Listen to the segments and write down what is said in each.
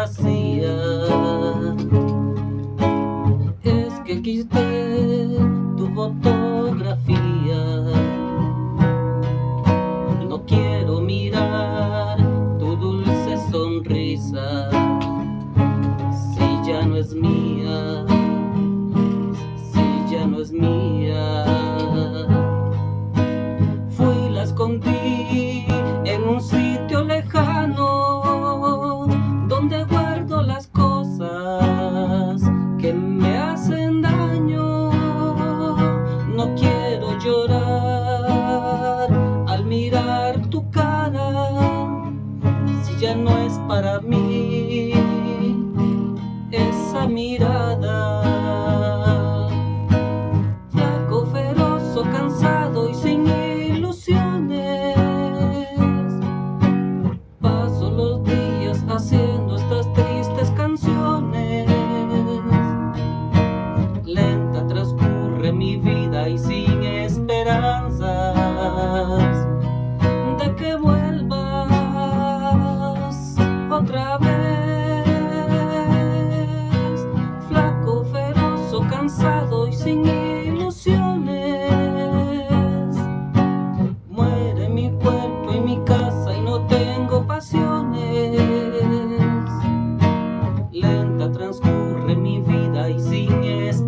vacía. Es que quité tu fotografía. No quiero mirar tu dulce sonrisa. Si ya no es mía, si ya no es mía. Fui, la escondí en un sitio lejano, donde guardo las cosas que me hacen daño. No quiero llorar al mirar tu cara, si ya no es para mí esa mirada. Flaco, feroz, cansado y sin ilusiones, paso los días haciendo estas tristes canciones. Lenta transcurre mi vida y sin esperanzas de que vuelvas otra vez. Flaco, feroz, cansado y sin ilusiones, muere mi cuerpo y mi casa y no tengo pasiones. Lenta transcurre mi vida y sin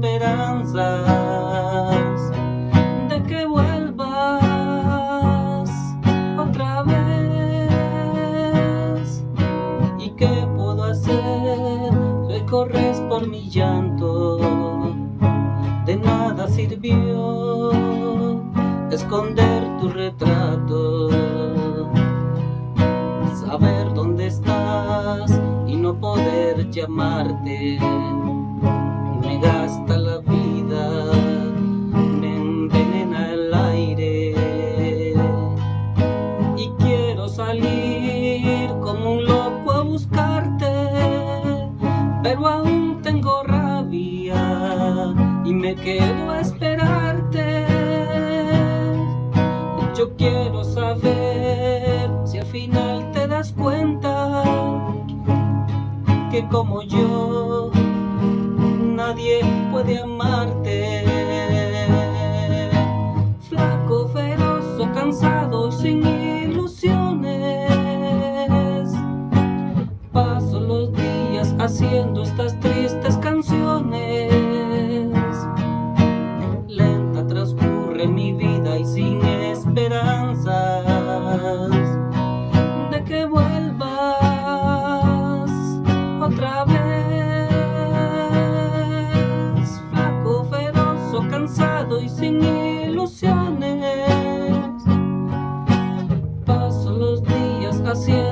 esperanzas de que vuelvas otra vez. ¿Y qué puedo hacer? Hoy corres por mi llanto. De nada sirvió esconder tu retrato, saber dónde estás y no poder llamarte. Me gasta la vida, me envenena el aire, y quiero salir como un loco a buscarte, pero aún tengo rabia y me quedo a esperarte. Yo quiero saber si al final te das cuenta que como yo nadie puede amarte. Flaco, feroz, cansado y sin ilusiones, paso los días haciendo estas tristes canciones. Lenta transcurre mi vida y sin esperanzas de que vuelvas otra vez. Flaco, feroz, cansado y sin ilusiones, paso los días haciendo